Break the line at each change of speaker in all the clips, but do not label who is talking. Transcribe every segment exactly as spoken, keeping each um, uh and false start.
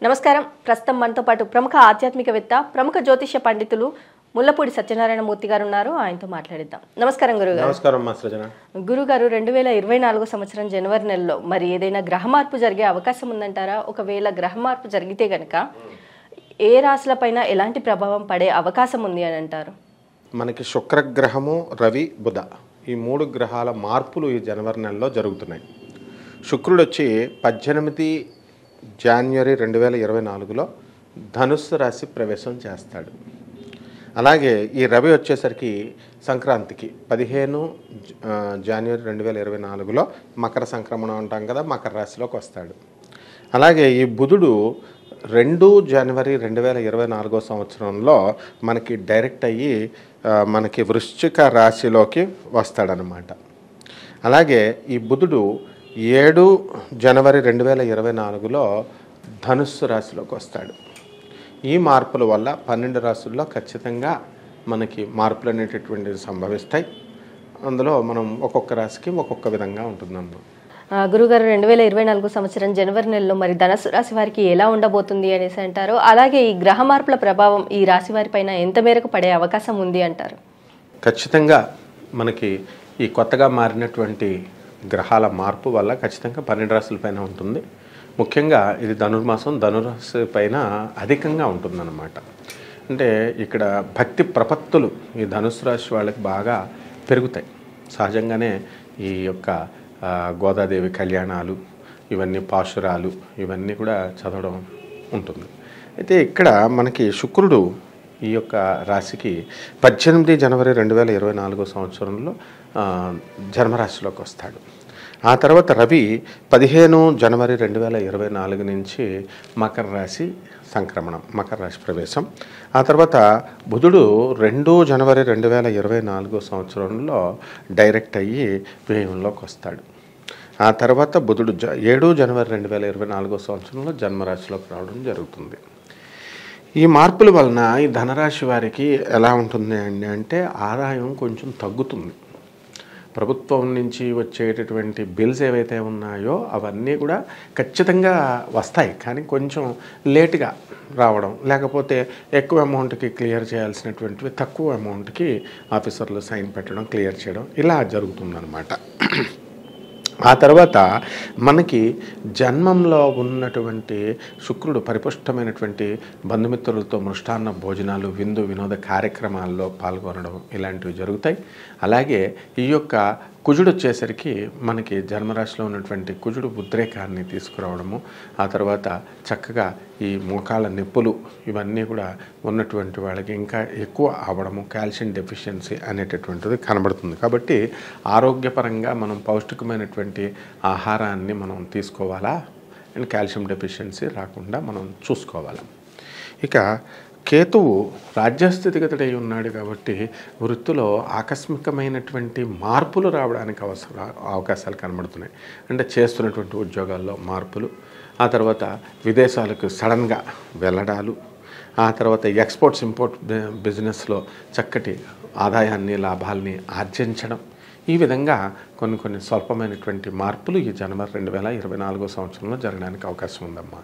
నమస్కారం. ప్రస్తుతం మనతో పాటు ప్రముఖ ఆధ్యాత్మికవేత్త, ప్రముఖ జ్యోతిష్య పండితులు ముల్లపూడి సత్యనారాయణ మూర్తి గారు ఉన్నారు. ఆయనతో మాట్లాడిద్దాం. నమస్కారం గురుగారు.
నమస్కారం మా సృజన.
గురుగారు, రెండు వేల ఇరవై నాలుగో సంవత్సరం జనవరి నెలలో మరి ఏదైనా గ్రహ మార్పు జరిగే అవకాశం ఉందంటారా? ఒకవేళ గ్రహ మార్పు జరిగితే గనక ఏ రాశులపైన ఎలాంటి ప్రభావం పడే అవకాశం ఉంది అని అంటారు?
మనకి శుక్రగ్రహము, రవి, బుధ ఈ మూడు గ్రహాల మార్పులు ఈ జనవరి నెలలో జరుగుతున్నాయి. శుక్రుడు వచ్చి పద్దెనిమిది జనవరి రెండు వేల ఇరవై నాలుగులో ధనుస్సు రాశి ప్రవేశం చేస్తాడు. అలాగే ఈ రవి వచ్చేసరికి సంక్రాంతికి పదిహేను జనవరి రెండు వేల ఇరవై నాలుగులో మకర సంక్రమణం అంటాం కదా, మకర రాశిలోకి వస్తాడు. అలాగే ఈ బుధుడు రెండు జనవరి రెండు వేల ఇరవై నాలుగో సంవత్సరంలో మనకి డైరెక్ట్ అయ్యి మనకి వృశ్చిక రాశిలోకి వస్తాడనమాట. అలాగే ఈ బుధుడు ఏడు జనవరి రెండు వేల ఇరవై నాలుగులో ధనుస్సు రాశిలోకి వస్తాడు. ఈ మార్పుల వల్ల పన్నెండు రాశుల్లో ఖచ్చితంగా మనకి మార్పులు అనేటటువంటివి సంభవిస్తాయి. అందులో మనం ఒక్కొక్క రాశికి ఒక్కొక్క విధంగా ఉంటుందన్నమాట.
గురుగారు, రెండు వేల ఇరవై నాలుగు సంవత్సరం జనవరి నెలలో మరి ధనుసు రాశి వారికి ఎలా ఉండబోతుంది అనేసి అంటారు. అలాగే ఈ గ్రహ మార్పుల ప్రభావం ఈ రాశి వారి పైన ఎంత మేరకు పడే అవకాశం ఉంది అంటారు?
ఖచ్చితంగా మనకి ఈ కొత్తగా మారినటువంటి గ్రహాల మార్పు వల్ల ఖచ్చితంగా పన్నెండు రాశుల పైన ఉంటుంది. ముఖ్యంగా ఇది ధనుర్మాసం, ధనురాశి పైన అధికంగా ఉంటుందన్నమాట. అంటే ఇక్కడ భక్తి ప్రపత్తులు ఈ ధనుసు రాశి వాళ్ళకి బాగా పెరుగుతాయి. సహజంగానే ఈ యొక్క గోదాదేవి కళ్యాణాలు, ఇవన్నీ పాశురాలు, ఇవన్నీ కూడా చదవడం ఉంటుంది. అయితే ఇక్కడ మనకి శుక్రుడు ఈ యొక్క రాశికి పద్దెనిమిది జనవరి రెండు వేల ఇరవై నాలుగో సంవత్సరంలో జన్మరాశిలోకి వస్తాడు. ఆ తర్వాత రవి పదిహేను జనవరి రెండు వేల ఇరవై నాలుగు నుంచి మకర రాశి సంక్రమణం, మకర రాశి ప్రవేశం. ఆ తర్వాత బుధుడు రెండు జనవరి రెండు వేల ఇరవై నాలుగో సంవత్సరంలో డైరెక్ట్ అయ్యి వ్యయంలోకి వస్తాడు. ఆ తర్వాత బుధుడు జ ఏడు జనవరి రెండు వేల ఇరవై నాలుగో సంవత్సరంలో జన్మరాశిలోకి రావడం జరుగుతుంది. ఈ మార్పుల వలన ఈ ధనరాశి వారికి ఎలా ఉంటుంది అండి అంటే ఆదాయం కొంచెం తగ్గుతుంది. ప్రభుత్వం నుంచి వచ్చేటటువంటి బిల్స్ ఏవైతే ఉన్నాయో అవన్నీ కూడా ఖచ్చితంగా వస్తాయి, కానీ కొంచెం లేటుగా రావడం, లేకపోతే ఎక్కువ అమౌంట్కి క్లియర్ చేయాల్సినటువంటివి తక్కువ అమౌంట్కి ఆఫీసర్లు సైన్ పెట్టడం, క్లియర్ చేయడం ఇలా జరుగుతుందన్నమాట. ఆ తర్వాత మనకి జన్మంలో ఉన్నటువంటి శుక్రుడు పరిపుష్టమైనటువంటి బంధుమిత్రులతో మృష్టాన్న భోజనాలు, విందు వినోద కార్యక్రమాల్లో పాల్గొనడం ఇలాంటివి జరుగుతాయి. అలాగే ఈ యొక్క కుజుడు వచ్చేసరికి మనకి జన్మరాశిలో ఉన్నటువంటి కుజుడు ఉద్రేకాన్ని తీసుకురావడము, ఆ తర్వాత చక్కగా ఈ మోకాళ్ళ నొప్పులు ఇవన్నీ కూడా ఉన్నటువంటి వాళ్ళకి ఇంకా ఎక్కువ అవ్వడము, కాల్షియం డెఫిషియన్సీ అనేటటువంటిది కనబడుతుంది. కాబట్టి ఆరోగ్యపరంగా మనం పౌష్టికమైనటువంటి ఆహారాన్ని మనం తీసుకోవాలా, అండ్ కాల్షియం డెఫిషియన్సీ రాకుండా మనం చూసుకోవాలి. ఇక కేతువు రాజ్యస్థితిగతుడై ఉన్నాడు కాబట్టి వృత్తిలో ఆకస్మికమైనటువంటి మార్పులు రావడానికి అవసర అవకాశాలు కనబడుతున్నాయి. అంటే చేస్తున్నటువంటి ఉద్యోగాల్లో మార్పులు, ఆ తర్వాత విదేశాలకు సడన్గా వెళ్ళడాలు, ఆ తర్వాత ఎక్స్పోర్ట్స్ ఇంపోర్ట్ బిజినెస్లో చక్కటి ఆదాయాన్ని, లాభాల్ని ఆర్జించడం, ఈ విధంగా కొన్ని కొన్ని స్వల్పమైనటువంటి మార్పులు ఈ జనవరి రెండు వేల ఇరవై నాలుగో సంవత్సరంలో జరగడానికి అవకాశం ఉందమ్మా.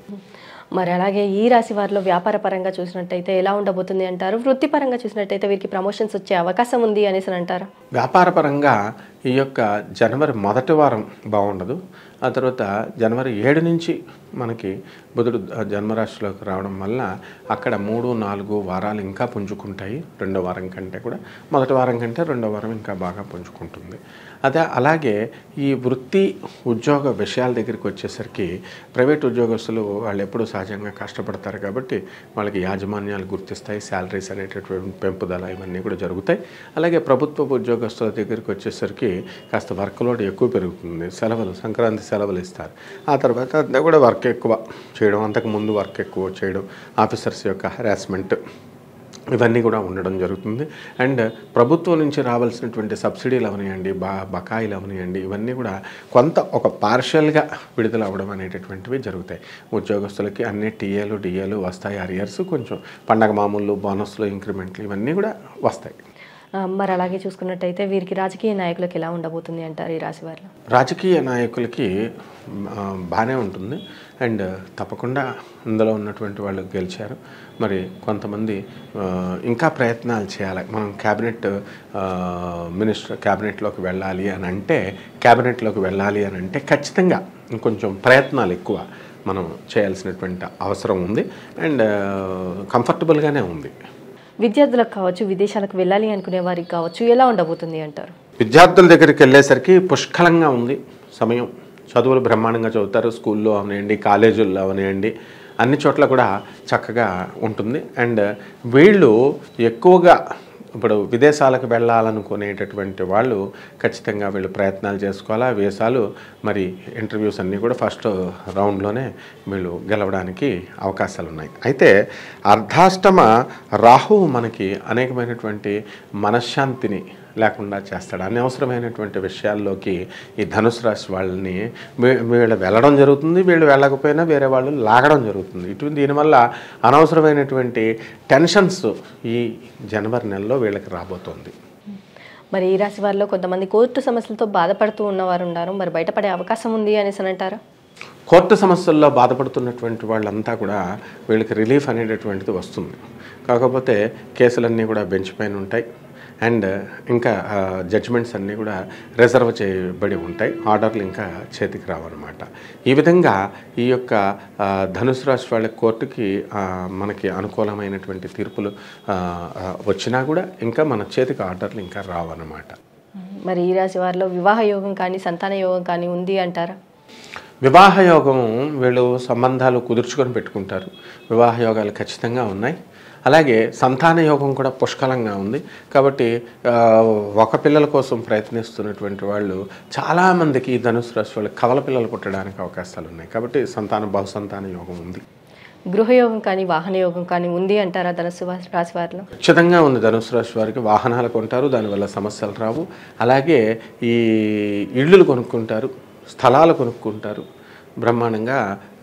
మరి అలాగే ఈ రాశి వారిలో వ్యాపార పరంగా చూసినట్టయితే ఎలా ఉండబోతుంది అంటారు? వృత్తిపరంగా చూసినట్టయితే వీరికి ప్రమోషన్స్ వచ్చే అవకాశం ఉంది అనేసి అంటారా?
వ్యాపార పరంగా ఈ యొక్క జనవరి మొదటి వారం బాగుండదు. ఆ తర్వాత జనవరి ఏడు నుంచి మనకి బుధుడు జన్మరాశిలోకి రావడం వల్ల అక్కడ మూడు నాలుగు వారాలు ఇంకా పుంజుకుంటాయి. రెండో వారం కంటే కూడా మొదటి వారం కంటే రెండో వారం ఇంకా బాగా పుంజుకుంటుంది. అదే అలాగే ఈ వృత్తి ఉద్యోగ విషయాల దగ్గరికి వచ్చేసరికి ప్రైవేట్ ఉద్యోగస్తులు వాళ్ళు ఎప్పుడూ సహజంగా కష్టపడతారు కాబట్టి వాళ్ళకి యాజమాన్యాలు గుర్తిస్తాయి, శాలరీస్ అనేటటువంటి పెంపుదల ఇవన్నీ కూడా జరుగుతాయి. అలాగే ప్రభుత్వ ఉద్యోగస్తుల దగ్గరికి వచ్చేసరికి కాస్త వర్క్ లోడ్ ఎక్కువ పెరుగుతుంది. సెలవులు, సంక్రాంతి సెలవులు ఇస్తారు. ఆ తర్వాత అంతా కూడా వర్క్ ఎక్కువ చేయడం, అంతకుముందు వర్క్ ఎక్కువ చేయడం, ఆఫీసర్స్ యొక్క హెరాస్మెంట్ ఇవన్నీ కూడా ఉండడం జరుగుతుంది. అండ్ ప్రభుత్వం నుంచి రావాల్సినటువంటి సబ్సిడీలు అవనియండి, బా బకాయిలు అవనియండి, ఇవన్నీ కూడా కొంత ఒక పార్షియల్గా విడుదల అవ్వడం అనేటటువంటివి జరుగుతాయి. ఉద్యోగస్తులకి అన్ని టీఏలు డిఏలు వస్తాయి, అరియర్స్ కొంచెం పండగ మామూలు బోనస్లు, ఇంక్రిమెంట్లు ఇవన్నీ కూడా వస్తాయి.
ఆ, మరి అలాగే చూసుకున్నట్టయితే వీరికి రాజకీయ నాయకులకు ఎలా ఉండబోతుంది అంటారు ఈ రాశి వారిలో?
రాజకీయ నాయకులకి ఆ, బాగానే ఉంటుంది. అండ్ తప్పకుండా ఇందులో ఉన్నటువంటి వాళ్ళు గెలిచారు. మరి కొంతమంది ఆ, ఇంకా ప్రయత్నాలు చేయాలి. మనం క్యాబినెట్ మినిస్టర్ క్యాబినెట్లోకి వెళ్ళాలి అని అంటే క్యాబినెట్లోకి వెళ్ళాలి అని అంటే ఖచ్చితంగా ఇంకొంచెం ప్రయత్నాలు ఎక్కువ మనం చేయాల్సినటువంటి అవసరం ఉంది. అండ్ కంఫర్టబుల్గానే ఉంది.
విద్యార్థులకు కావచ్చు, విదేశాలకు వెళ్ళాలి అనుకునే వారికి కావచ్చు, ఎలా ఉండబోతుంది అంటారు?
విద్యార్థుల దగ్గరికి వెళ్ళేసరికి పుష్కలంగా ఉంది సమయం. చదువులు బ్రహ్మాండంగా చదువుతారు. స్కూల్లో అవనివ్వండి, కాలేజీల్లో అవనివ్వండి, అన్ని చోట్ల కూడా చక్కగా ఉంటుంది. అండ్ వీళ్ళు ఎక్కువగా ఇప్పుడు విదేశాలకు వెళ్ళాలనుకునేటటువంటి వాళ్ళు ఖచ్చితంగా వీళ్ళు ప్రయత్నాలు చేసుకోవాలి. ఆ వీసాలు మరి ఇంటర్వ్యూస్ అన్నీ కూడా ఫస్ట్ రౌండ్లోనే వీళ్ళు గెలవడానికి అవకాశాలు ఉన్నాయి. అయితే అర్ధాష్టమ రాహువు మనకి అనేకమైనటువంటి మనశ్శాంతిని లేకుండా చేస్తాడు. అనవసరమైనటువంటి విషయాల్లోకి ఈ ధనుసు రాశి వాళ్ళని వీళ్ళు వెళ్ళడం జరుగుతుంది. వీళ్ళు వెళ్ళకపోయినా వేరే వాళ్ళు లాగడం జరుగుతుంది. ఇటు దీనివల్ల అనవసరమైనటువంటి టెన్షన్స్ ఈ జనవరి నెలలో వీళ్ళకి రాబోతోంది.
మరి ఈ రాశి వారిలో కొంతమంది కోర్టు సమస్యలతో బాధపడుతూ ఉన్నవారు ఉన్నారు. మరి బయటపడే అవకాశం ఉంది అనేసి అంటారా?
కోర్టు సమస్యల్లో బాధపడుతున్నటువంటి వాళ్ళంతా కూడా వీళ్ళకి రిలీఫ్ అనేటటువంటిది వస్తుంది. కాకపోతే కేసులన్నీ కూడా బెంచ్ పైన ఉంటాయి. అండ్ ఇంకా జడ్జిమెంట్స్ అన్నీ కూడా రిజర్వ్ చేయబడి ఉంటాయి. ఆర్డర్లు ఇంకా చేతికి రావన్నమాట. ఈ విధంగా ఈ యొక్క ధనుసు రాశి వాళ్ళ కోర్టుకి మనకి అనుకూలమైనటువంటి తీర్పులు వచ్చినా కూడా ఇంకా మన చేతికి ఆర్డర్లు ఇంకా రావన్నమాట.
మరి ఈ రాశి వారిలో వివాహ యోగం కానీ సంతాన యోగం కానీ ఉంది అంటారా?
వివాహ యోగం వీళ్ళు సంబంధాలు కుదుర్చుకొని పెట్టుకుంటారు. వివాహ యోగాలు ఖచ్చితంగా ఉన్నాయి. అలాగే సంతాన యోగం కూడా పుష్కలంగా ఉంది. కాబట్టి ఒక పిల్లల కోసం ప్రయత్నిస్తున్నటువంటి వాళ్ళు చాలామందికి ఈ ధనుసు రాశి వాళ్ళు కవల పిల్లలు పుట్టడానికి అవకాశాలు ఉన్నాయి. కాబట్టి సంతాన బహుసంతాన యోగం ఉంది.
గృహయోగం కానీ వాహన యోగం కానీ ఉంది అంటారా ధనుసు రాశి వారిలో?
ఖచ్చితంగా ఉంది. ధనుసు రాశి వారికి వాహనాలు కొంటారు, దానివల్ల సమస్యలు రావు. అలాగే ఈ ఇళ్ళు కొనుక్కుంటారు, స్థలాలు కొనుక్కుంటారు. బ్రహ్మాండంగా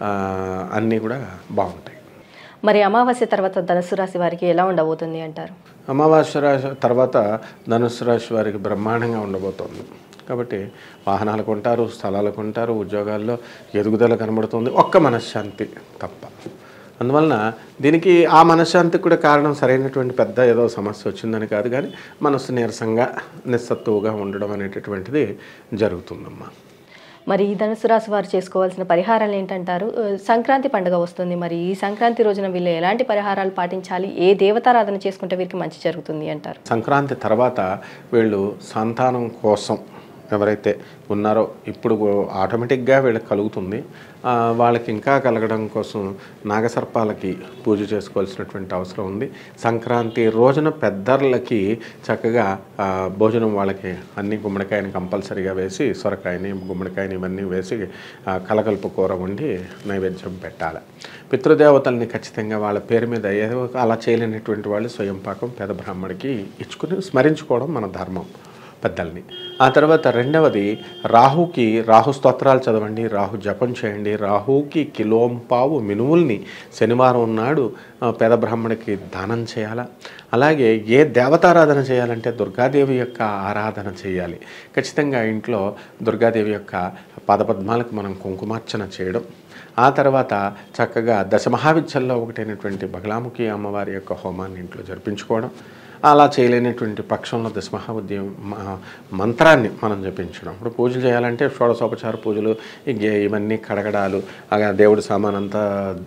అన్నీ కూడా బాగుంటాయి.
మరి అమావాస్య తర్వాత ధనుసు రాశి వారికి ఎలా ఉండబోతుంది అంటారు?
అమావాస్య రాశి తర్వాత ధనుసు రాశి వారికి బ్రహ్మాండంగా ఉండబోతోంది. కాబట్టి వాహనాలు కొంటారు, స్థలాలు కొంటారు, ఉద్యోగాల్లో ఎదుగుదల కనబడుతుంది. ఒక్క మనశ్శాంతి తప్ప. అందువలన దీనికి ఆ మనశ్శాంతికి కూడా కారణం సరైనటువంటి పెద్ద ఏదో సమస్య వచ్చిందని కాదు, కానీ మనసు నీరసంగా నిస్సత్తువుగా ఉండడం అనేటటువంటిది జరుగుతుందమ్మా.
మరి ఈ ధనుసు రాశి వారు చేసుకోవాల్సిన పరిహారాలు ఏంటంటారు? సంక్రాంతి పండుగ వస్తుంది. మరి ఈ సంక్రాంతి రోజున వీళ్ళు ఎలాంటి పరిహారాలు పాటించాలి? ఏ దేవతారాధన చేసుకుంటే వీరికి మంచి జరుగుతుంది అంటారు?
సంక్రాంతి తర్వాత వీళ్ళు సంతానం కోసం ఎవరైతే ఉన్నారో ఇప్పుడు ఆటోమేటిక్గా వీళ్ళకి కలుగుతుంది. వాళ్ళకి ఇంకా కలగడం కోసం నాగసర్పాలకి పూజ చేసుకోవాల్సినటువంటి అవసరం ఉంది. సంక్రాంతి రోజున పెద్దర్లకి చక్కగా భోజనం వాళ్ళకి అన్ని గుమ్మడికాయని కంపల్సరీగా వేసి, సొరకాయని గుమ్మడికాయని ఇవన్నీ వేసి కలగలుపు కూర వండి నైవేద్యం పెట్టాలి. పితృదేవతల్ని ఖచ్చితంగా వాళ్ళ పేరు మీద ఏదో అలా చేయలేనటువంటి వాళ్ళు స్వయం పాకం పేద బ్రాహ్మడికి ఇచ్చుకుని స్మరించుకోవడం మన ధర్మం పెద్దల్ని. ఆ తర్వాత రెండవది రాహుకి రాహు స్తోత్రాలు చదవండి, రాహు జపం చేయండి. రాహుకి కిలోంపావు మినుముల్ని శనివారం నాడు పేద బ్రాహ్మణికి దానం చేయాలా. అలాగే ఏ దేవతారాధన చేయాలంటే దుర్గాదేవి యొక్క ఆరాధన చేయాలి. ఖచ్చితంగా ఇంట్లో దుర్గాదేవి యొక్క పాదపద్మాలకు మనం కుంకుమార్చన చేయడం. ఆ తర్వాత చక్కగా దశమహావిద్యల్లో ఒకటైనటువంటి బగలాముఖి అమ్మవారి యొక్క హోమాన్ని ఇంట్లో జరిపించుకోవడం. అలా చేయలేనటువంటి పక్షంలో దశమహావిద్య మంత్రాన్ని మనం జపించడం. ఇప్పుడు పూజలు చేయాలంటే షోడశోపచార పూజలు, ఇవన్నీ కడగడాలు, దేవుడి సామానంతా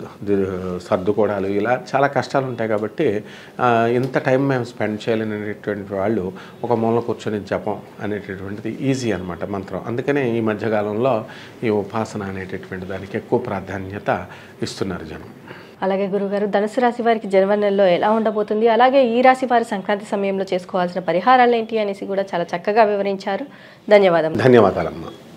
సర్దుకోవడాలు, ఇలా చాలా కష్టాలు ఉంటాయి. కాబట్టి ఇంత టైం మేము స్పెండ్ చేయలేనటువంటి వాళ్ళు ఒక మూల కూర్చొని జపం అనేటటువంటిది ఈజీ అనమాట మంత్రం. అందుకనే ఈ మధ్యకాలంలో ఈ ఉపాసన అనేటటువంటి దానికి ఎక్కువ ప్రాధాన్యత ఇస్తున్నారు జనం.
అలాగే గురుగారు, ధనుసు రాశి వారికి జనవరి నెలలో ఎలా ఉండబోతుంది, అలాగే ఈ రాశి వారి సంక్రాంతి సమయంలో చేసుకోవాల్సిన పరిహారాలు ఏంటి అనేసి కూడా చాలా చక్కగా వివరించారు. ధన్యవాదాలు.
ధన్యవాదాలమ్మా.